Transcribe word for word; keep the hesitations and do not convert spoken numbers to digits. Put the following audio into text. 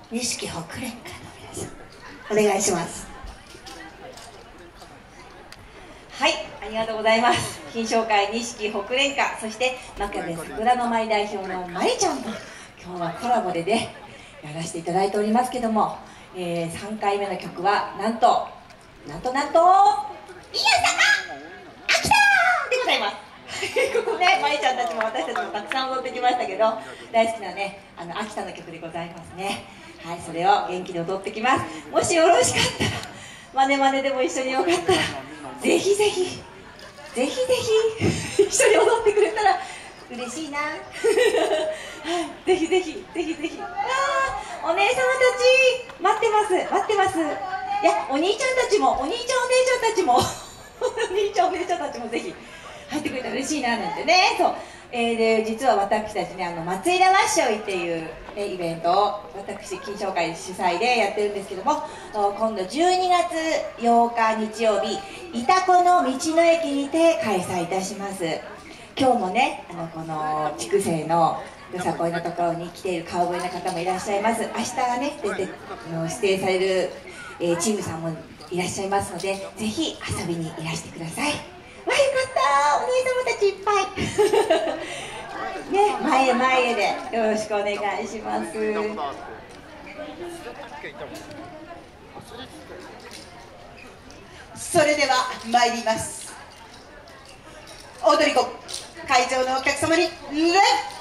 錦北連歌の皆さん、お願いします。 はい、ありがとうございます。金賞会錦北連歌、そして真壁桜の舞代表のまりちゃんと今日はコラボでねやらせていただいておりますけども、えー、さんかいめの曲はなんとなんとなんと「いやさか秋田!」でございます。ここね、まりちゃんたちも私たちもたくさん踊ってきましたけど、大好きなね、あの秋田の曲でございますね。はい、それを元気で踊ってきます。もしよろしかったら、マネマネでも一緒によかったら、ぜひぜひ、ぜひぜひ一緒に踊ってくれたら嬉しいな。はい、ぜひぜひ、ぜひぜひ。あー、お姉様たち待ってます、待ってます。いや、お兄ちゃんたちも、お兄ちゃんお姉ちゃんたちも、お兄ちゃんお姉ちゃんたちもぜひ。入ってくれたら嬉しいななんてね。そう、えー、で実は私たちね、あの松井田わっしょいっていう、ね、イベントを私金賞会主催でやってるんですけども、今度じゅうにがつようか日曜日、潮来の道の駅にて開催いたします。今日もね、あのこの筑西のよさこいのところに来ている顔ぶれの方もいらっしゃいます。明日がね出ての指定される、えー、チームさんもいらっしゃいますので、ぜひ遊びにいらしてください。わ、よかった、お姉様たちいっぱいね、前へ前へでよろしくお願いします。 それでは参ります。踊り子会場のお客様にレッツ